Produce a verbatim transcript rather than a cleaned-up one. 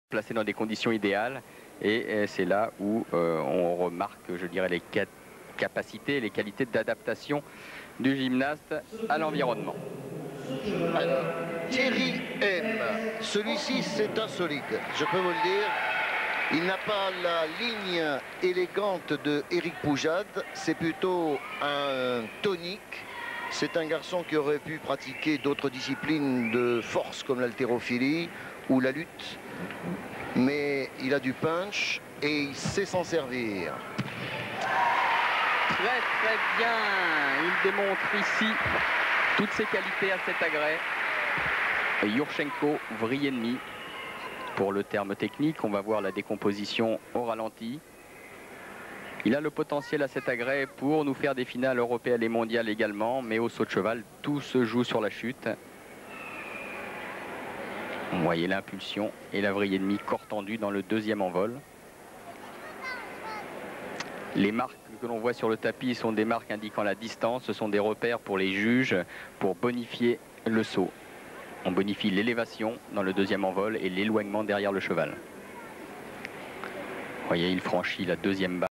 placé dans des conditions idéales et c'est là où euh, on remarque, je dirais, les capacités, les qualités d'adaptation du gymnaste à l'environnement. Alors, Thierry M, celui-ci c'est insolite, je peux vous le dire. Il n'a pas la ligne élégante de Éric Poujade, c'est plutôt un tonique. C'est un garçon qui aurait pu pratiquer d'autres disciplines de force comme l'haltérophilie ou la lutte. Mais il a du punch et il sait s'en servir. Très très bien, il démontre ici toutes ses qualités à cet agrès. Yurchenko vrille ennemi. Pour le terme technique, on va voir la décomposition au ralenti. Il a le potentiel à cet agrès pour nous faire des finales européennes et mondiales également, mais au saut de cheval, tout se joue sur la chute. Vous voyez l'impulsion et la vrille ennemie corps tendu dans le deuxième envol. Les marques que l'on voit sur le tapis sont des marques indiquant la distance. Ce sont des repères pour les juges pour bonifier le saut. On bonifie l'élévation dans le deuxième envol et l'éloignement derrière le cheval. Vous voyez, il franchit la deuxième barre.